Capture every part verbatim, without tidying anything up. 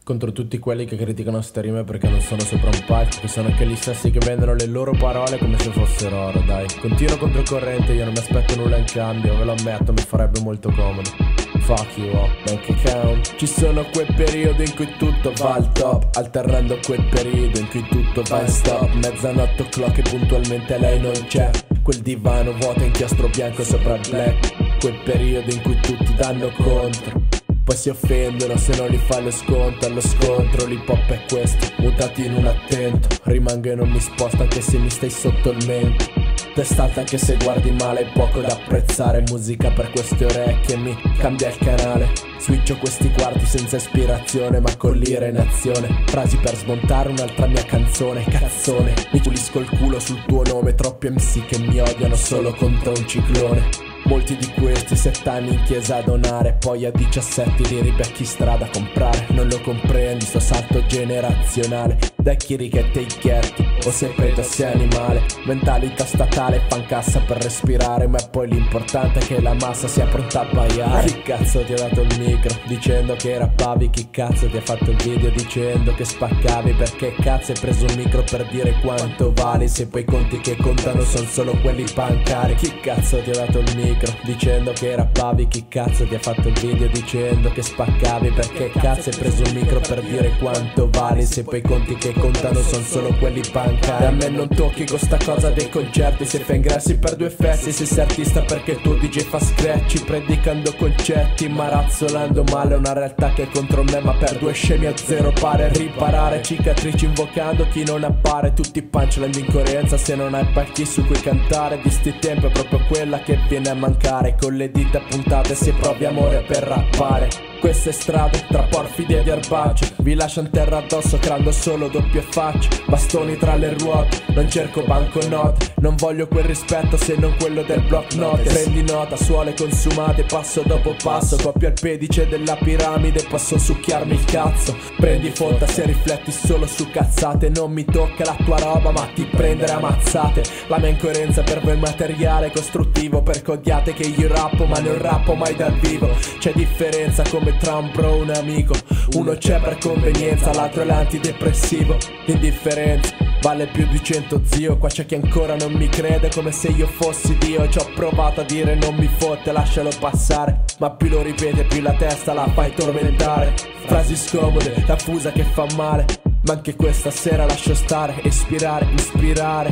Contro tutti quelli che criticano ste rime perché non sono sopra un palco, che sono anche gli stessi che vendono le loro parole come se fossero oro, dai. Continuo controcorrente, io non mi aspetto nulla in cambio, ve lo ammetto, mi farebbe molto comodo. Fuck you up, bank account. Ci sono quei periodi in cui tutto va al top, alternando quel periodo in cui tutto va in stop. Mezzanotte o'clock e puntualmente lei non c'è, quel divano vuoto inchiostro bianco sopra il black. Quel periodo in cui tutti danno contro, poi si offendono se non li fa lo sconto. Allo scontro l'hip hop è questo, mutati in un attento. Rimango e non mi sposto anche se mi stai sotto il mento. Testata anche se guardi male, hai poco da apprezzare. Musica per queste orecchie, mi cambia il canale. Switcho questi quarti senza ispirazione, ma con l'ira in azione. Frasi per smontare un'altra mia canzone. Cazzone, mi pulisco il culo sul tuo nome. Troppi M C che mi odiano solo contro un ciclone. Molti di questi sette anni in chiesa a donare, poi a diciassette li ribecchi strada a comprare. Non lo comprendi sto salto generazionale, dai chirichette e i chierti, o sei prete o sei animale. Mentalità statale, fan cassa per respirare, ma poi l'importante è che la massa sia pronta a baiare. Chi cazzo ti ha dato il micro dicendo che rappavi? Chi cazzo ti ha fatto il video dicendo che spaccavi? Perché cazzo hai preso un micro per dire quanto vali, se poi i conti che contano sono solo quelli bancari? Chi cazzo ti ha dato il micro dicendo che rappavi? Chi cazzo ti ha fatto il video dicendo che spaccavi? Perché cazzo hai preso un micro per dire quanto vali, se poi i conti che contano sono solo quelli bancari? A me non tocchi con sta cosa dei concerti, se fai ingressi per due festi, se sei artista perché il tuo D J fa scratch, predicando concetti ma razzolando male una realtà che è contro me, ma per due scemi a zero pare riparare. Cicatrici invocando chi non appare, tutti punchline di incoerenza se non hai palchi su cui cantare. Di sti tempi è proprio quella che viene a mancare, con le dita puntate se provi amore per rappare. Queste strade tra porfidi ed erbacce vi lasciano terra addosso creando solo doppie facce. Bastoni tra le ruote, non cerco banconote, non voglio quel rispetto se non quello del block note. Prendi nota, suole consumate passo dopo passo, copio il pedice della piramide, posso succhiarmi il cazzo. Prendi fonta se rifletti solo su cazzate, non mi tocca la tua roba ma ti prendere a mazzate. La mia incoerenza per voi è materiale costruttivo, perché odiate che io rappo ma non rappo mai dal vivo. C'è differenza come tra un bro e un amico, uno c'è per convenienza, l'altro è l'antidepressivo. L'indifferenza vale più di cento zio, qua c'è chi ancora non mi crede come se io fossi Dio. Ci ho provato a dire non mi fotte, lascialo passare, ma più lo ripete più la testa la fai tormentare. Frasi scomode, la fusa che fa male, ma anche questa sera lascio stare. Espirare, ispirare,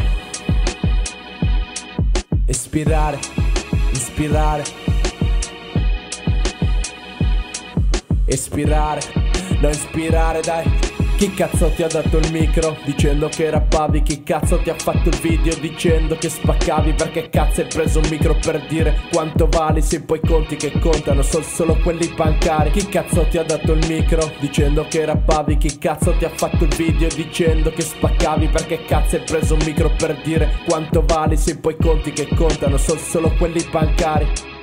espirare, ispirare, espirare, non ispirare, dai. Chi cazzo ti ha dato il micro dicendo che rappavi? Chi cazzo ti ha fatto il video dicendo che spaccavi? Perché cazzo hai preso un micro per dire quanto vali, se poi i conti che contano sono solo quelli bancari? Chi cazzo ti ha dato il micro dicendo che rappavi? Chi cazzo ti ha fatto il video dicendo che spaccavi? Perché cazzo hai preso un micro per dire quanto vali, se poi i conti che contano sono solo quelli bancari?